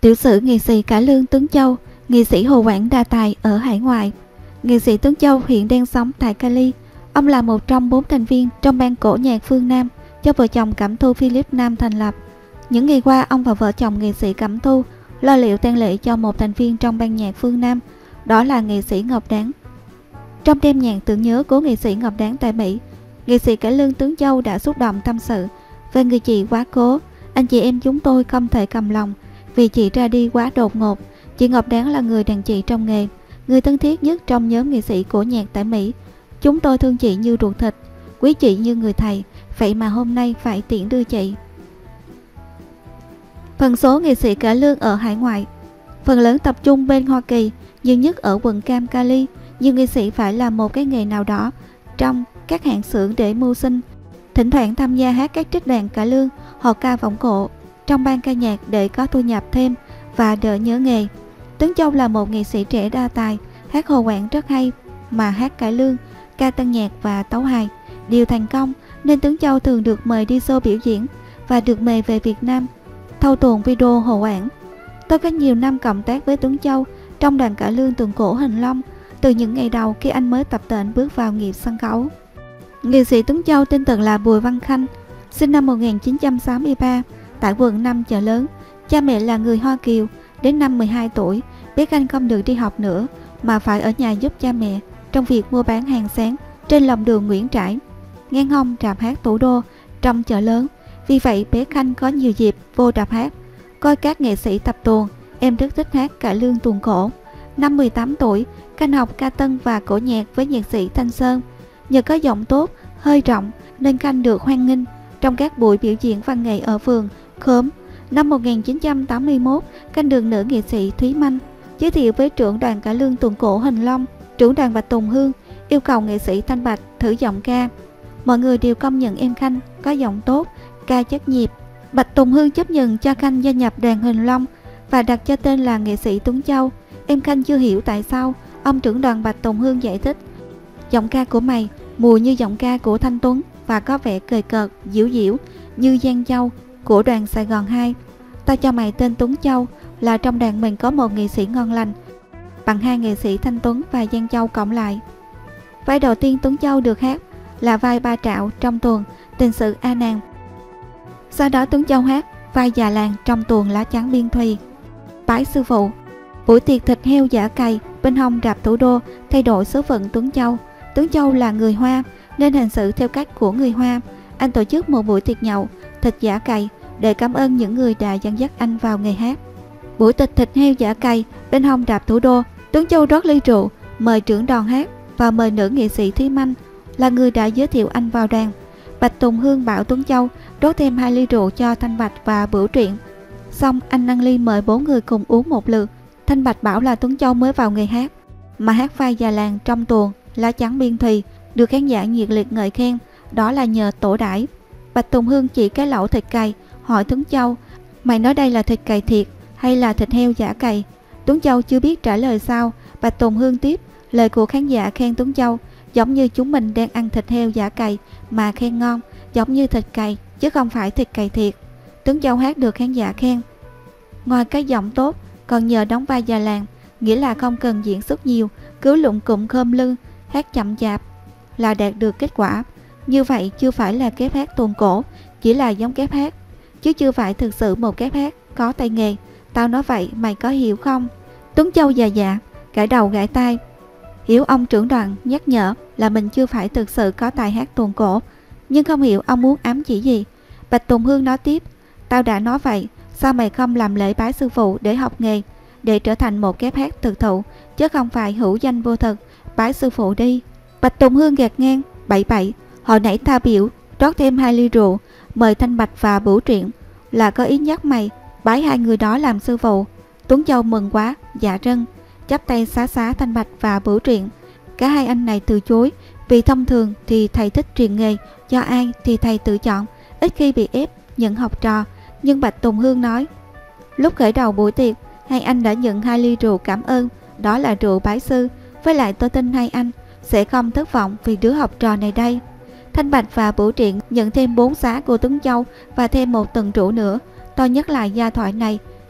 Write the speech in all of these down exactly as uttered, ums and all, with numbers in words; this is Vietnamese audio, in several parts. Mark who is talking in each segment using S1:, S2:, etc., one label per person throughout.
S1: Tiểu sử nghệ sĩ cải lương Tuấn Châu, nghệ sĩ Hồ Quảng đa tài ở hải ngoại. Nghệ sĩ Tuấn Châu hiện đang sống tại Cali. Ông là một trong bốn thành viên trong ban cổ nhạc phương Nam do vợ chồng Cẩm Thu Philip Nam thành lập. Những ngày qua, ông và vợ chồng nghệ sĩ Cẩm Thu lo liệu tang lễ cho một thành viên trong ban nhạc phương Nam, đó là nghệ sĩ Ngọc Đáng. Trong đêm nhạc tưởng nhớ của nghệ sĩ Ngọc Đáng tại Mỹ, nghệ sĩ cải lương Tuấn Châu đã xúc động tâm sự về người chị quá cố. Anh chị em chúng tôi không thể cầm lòng vì chị ra đi quá đột ngột. Chị Ngọc Đáng là người đàn chị trong nghề, người thân thiết nhất trong nhóm nghệ sĩ cổ nhạc tại Mỹ. Chúng tôi thương chị như ruột thịt, quý chị như người thầy, vậy mà hôm nay phải tiễn đưa chị. Phần số nghệ sĩ cải lương ở hải ngoại, phần lớn tập trung bên Hoa Kỳ, nhiều nhất ở quận Cam Cali. Nhiều nghệ sĩ phải làm một cái nghề nào đó trong các hãng xưởng để mưu sinh, thỉnh thoảng tham gia hát các trích đoạn cải lương hoặc ca võng cổ trong ban ca nhạc để có thu nhập thêm và đỡ nhớ nghề. Tuấn Châu là một nghệ sĩ trẻ đa tài, hát Hồ Quảng rất hay, mà hát cải lương, ca tân nhạc và tấu hài đều thành công, nên Tuấn Châu thường được mời đi show biểu diễn và được mời về Việt Nam thâu tuồng video Hồ Quảng. Tôi có nhiều năm cộng tác với Tuấn Châu trong đoàn cải lương tuồng cổ Hình Long, từ những ngày đầu khi anh mới tập tễnh bước vào nghiệp sân khấu. Nghệ sĩ Tuấn Châu tên thật là Bùi Văn Khanh, sinh năm một nghìn chín trăm sáu mươi ba tại quận năm Chợ Lớn. Cha mẹ là người Hoa Kiều. Đến năm mười hai tuổi, bé Khanh không được đi học nữa mà phải ở nhà giúp cha mẹ trong việc mua bán hàng sáng trên lòng đường Nguyễn Trãi, ngang hông rạp hát Thủ Đô trong Chợ Lớn. Vì vậy bé Khanh có nhiều dịp vô rạp hát, coi các nghệ sĩ tập tuồng. Em rất thích hát cải lương tuồng cổ. Năm mười tám tuổi, Khanh học ca tân và cổ nhạc với nhạc sĩ Thanh Sơn. Nhờ có giọng tốt, hơi rộng nên Khanh được hoan nghênh trong các buổi biểu diễn văn nghệ ở phường Khóm. Năm một nghìn chín trăm tám mươi mốt, Khanh được nữ nghệ sĩ Thúy Manh giới thiệu với trưởng đoàn cải lương tuồng cổ Hình Long, trưởng đoàn Bạch Tùng Hương, yêu cầu nghệ sĩ Thanh Bạch thử giọng ca. Mọi người đều công nhận em Khanh có giọng tốt, ca chất nhịp. Bạch Tùng Hương chấp nhận cho Khanh gia nhập đoàn Hình Long và đặt cho tên là nghệ sĩ Tuấn Châu. Em Khanh chưa hiểu tại sao, ông trưởng đoàn Bạch Tùng Hương giải thích: giọng ca của mày mùi như giọng ca của Thanh Tuấn và có vẻ cười cợt, diễu diễu như Giang Châu của đoàn Sài Gòn hai. Tao cho mày tên Tuấn Châu là trong đoàn mình có một nghệ sĩ ngon lành bằng hai nghệ sĩ Thanh Tuấn và Giang Châu cộng lại. Vai đầu tiên Tuấn Châu được hát là vai Ba Trạo trong tuồng Tình Sự A Nàng. Sau đó Tuấn Châu hát vai già làng trong tuồng Lá Chắn Biên Thùy. Bái sư phụ. Buổi tiệc thịt heo giả cày bên hông rạp Thủ Đô thay đổi số phận Tuấn Châu. Tuấn Châu là người Hoa nên hành xử theo cách của người Hoa. Anh tổ chức một buổi tiệc nhậu thịt giả cày để cảm ơn những người đã dẫn dắt anh vào nghề hát. Buổi tiệc thịt heo giả cày bên hông rạp Thủ Đô, Tuấn Châu rót ly rượu mời trưởng đoàn hát và mời nữ nghệ sĩ Thúy Manh là người đã giới thiệu anh vào đoàn. Bạch Tùng Hương bảo Tuấn Châu rót thêm hai ly rượu cho Thanh Bạch và Bửu Truyện. Xong anh nâng ly mời bốn người cùng uống một lượt. Thanh Bạch bảo là Tuấn Châu mới vào nghề hát mà hát vai già làng trong tuồng Lá Chắn Biên Thùy được khán giả nhiệt liệt ngợi khen, đó là nhờ tổ đãi. Bạch Tùng Hương chỉ cái lẩu thịt cày, hỏi Tuấn Châu: mày nói đây là thịt cày thiệt hay là thịt heo giả cày? Tuấn Châu chưa biết trả lời sao. Bạch Tùng Hương tiếp: lời của khán giả khen Tuấn Châu giống như chúng mình đang ăn thịt heo giả cày mà khen ngon, giống như thịt cày chứ không phải thịt cày thiệt. Tuấn Châu hát được khán giả khen. Ngoài cái giọng tốt, còn nhờ đóng vai già làng, nghĩa là không cần diễn xuất nhiều, cứ lụng cụm khom lưng, hát chậm chạp là đạt được kết quả. Như vậy chưa phải là kép hát tuồng cổ, chỉ là giống kép hát, chứ chưa phải thực sự một kép hát có tay nghề. Tao nói vậy mày có hiểu không? Tuấn Châu già dạ, gãi đầu gãi tai. Hiểu ông trưởng đoàn nhắc nhở là mình chưa phải thực sự có tài hát tuồng cổ, nhưng không hiểu ông muốn ám chỉ gì. Bạch Tùng Hương nói tiếp: tao đã nói vậy, sao mày không làm lễ bái sư phụ để học nghề, để trở thành một kép hát thực thụ, chứ không phải hữu danh vô thực, bái sư phụ đi. Bạch Tùng Hương gạt ngang: bậy bậy, hồi nãy tao biểu rót thêm hai ly rượu mời Thanh Bạch và Bửu Truyện là có ý nhắc mày bái hai người đó làm sư phụ. Tuấn Châu mừng quá, dạ rân, chắp tay xá xá Thanh Bạch và Bửu Truyện. Cả hai anh này từ chối, vì thông thường thì thầy thích truyền nghề cho ai thì thầy tự chọn, ít khi bị ép nhận học trò. Nhưng Bạch Tùng Hương nói: lúc khởi đầu buổi tiệc, hai anh đã nhận hai ly rượu cảm ơn, đó là rượu bái sư, với lại tôi tin hai anh sẽ không thất vọng vì đứa học trò này đây. Thanh Bạch và Bửu Truyện nhận thêm bốn xá của Tuấn Châu và thêm một tuần rượu nữa. Tôi nhắc lại gia thoại này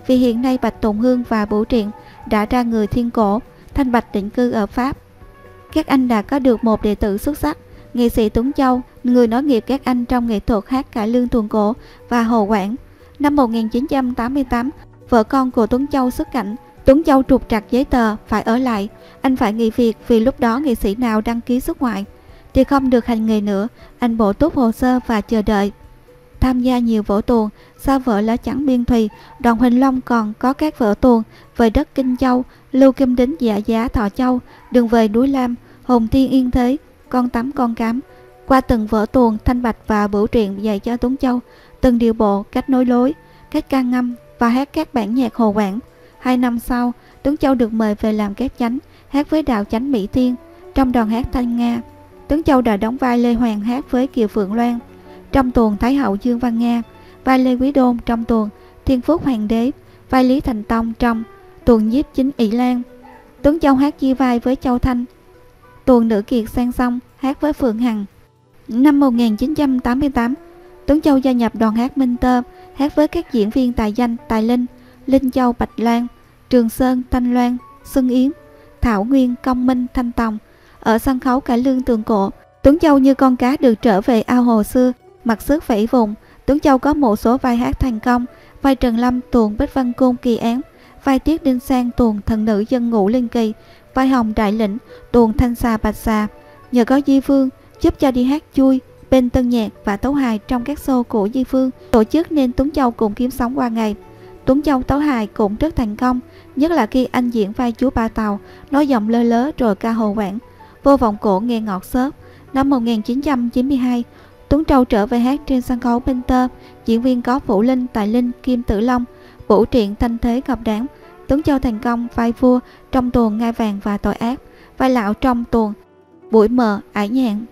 S1: vì hiện nay Bạch Tùng Hương và Bửu Triện đã ra người thiên cổ, thanh bạch định cư ở Pháp. Các anh đã có được một đệ tử xuất sắc, nghệ sĩ Tuấn Châu, người nối nghiệp các anh trong nghệ thuật hát cải lương tuồng cổ và hồ quảng. Năm một nghìn chín trăm tám mươi tám, vợ con của Tuấn Châu xuất cảnh. Tuấn Châu trục trặc giấy tờ, phải ở lại. Anh phải nghỉ việc vì lúc đó nghệ sĩ nào đăng ký xuất ngoại thì không được hành nghề nữa. Anh bổ túc hồ sơ và chờ đợi. Tham gia nhiều vở tuồng, Sao Vợ Lá Trắng Biên Thùy, Đoàn Huỳnh Long còn có các vở tuồng Về Đất Kinh Châu, Lưu Kim Đính Dạ Giá Thọ Châu, Đường Về Núi Lam, Hồn Thiên Yên Thế, Con Tắm Con Cám. Qua từng vở tuồng, Thanh Bạch và Bửu Triện dạy cho Tuấn Châu từng điệu bộ, cách nối lối, cách ca ngâm và hát các bản nhạc hồ quảng. Hai năm sau, Tuấn Châu được mời về làm kép chánh, hát với đạo chánh Mỹ Tiên trong đoàn hát Thanh Nga. Tuấn Châu đã đóng vai Lê Hoàng hát với Kiều Phượng Loan trong tuồng Thái Hậu Dương Văn Nga, vai Lê Quý Đôn trong tuồng Thiên Phúc Hoàng Đế, vai Lý Thành Tông trong tuồng Nhiếp Chính ỷ Lan. Tuấn Châu hát chia vai với Châu Thanh, tuồng Nữ Kiệt Sang Song hát với Phượng Hằng. Năm một nghìn chín trăm tám mươi tám, Tuấn Châu gia nhập đoàn hát Minh Tơ, hát với các diễn viên tài danh Tài Linh, Linh Châu Bạch Lan, Trường Sơn Thanh Loan, Xuân Yến, Thảo Nguyên Công Minh Thanh Tòng. Ở sân khấu cải lương tuồng cổ, Tuấn Châu như con cá được trở về ao hồ xưa, mặc sức vẫy vùng. Tuấn Châu có một số vai hát thành công, vai Trần Lâm tuồng Bích Văn Côn Kỳ Án, vai Tiết Đinh Sang tuồng Thần Nữ Dân Ngũ Linh Kỳ, vai Hồng Đại Lĩnh tuồng Thanh Xà Bạch Xà. Nhờ có Di Phương giúp cho đi hát chui bên tân nhạc và tấu hài trong các show của Di Phương tổ chức nên Tuấn Châu cũng kiếm sống qua ngày. Tuấn Châu tấu hài cũng rất thành công, nhất là khi anh diễn vai chúa Ba Tàu, nói giọng lơ lớ rồi ca hồ quảng, vô vọng cổ nghe ngọt xớp. Năm một nghìn chín trăm chín mươi hai, Tuấn Châu trở về hát trên sân khấu Minh Tơ, diễn viên có Vũ Linh, Tài Linh, Kim Tử Long, Bửu Triện, Thanh Thế, Ngọc Đáng. Tuấn Châu thành công vai vua trong tuồng Ngai Vàng và Tội Ác, vai lão trong tuồng Buổi Mờ, Ải Nhạn.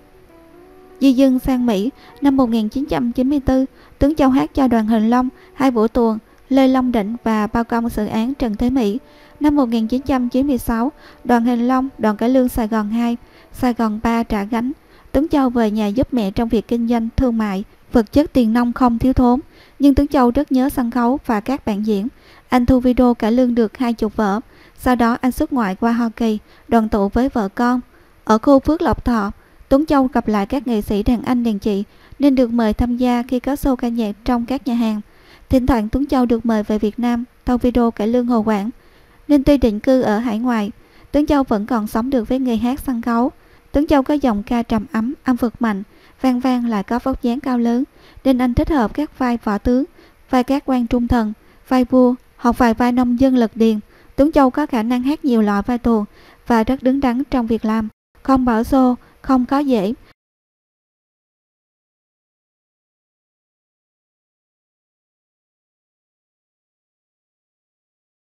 S1: Di dân sang Mỹ. Năm một nghìn chín trăm chín mươi tư, Tuấn Châu hát cho đoàn Huỳnh Long hai buổi tuồng Lê Long Đỉnh và bao công sự án Trần Thế Mỹ. Năm một nghìn chín trăm chín mươi sáu, đoàn Huỳnh Long, đoàn cải lương Sài Gòn hai, Sài Gòn ba trả gánh. Tuấn Châu về nhà giúp mẹ trong việc kinh doanh thương mại, vật chất tiền nong không thiếu thốn, nhưng Tuấn Châu rất nhớ sân khấu và các bạn diễn. Anh thu video cải lương được hai chục vở. Sau đó anh xuất ngoại qua Hoa Kỳ, đoàn tụ với vợ con. Ở khu Phước Lộc Thọ, Tuấn Châu gặp lại các nghệ sĩ đàn anh đàn chị nên được mời tham gia khi có show ca nhạc trong các nhà hàng. Thỉnh thoảng Tuấn Châu được mời về Việt Nam tâu video cải lương hồ quảng. Nên tuy định cư ở hải ngoại, Tuấn Châu vẫn còn sống được với nghề hát sân khấu. Tuấn Châu có giọng ca trầm ấm, âm vực mạnh, vang vang lại có vóc dáng cao lớn, nên anh thích hợp các vai võ tướng, vai các quan trung thần, vai vua, hoặc vài vai nông dân lật điền. Tuấn Châu có khả năng hát nhiều loại vai tuồng và rất đứng đắn trong việc làm, không bỏ xô, không có dễ.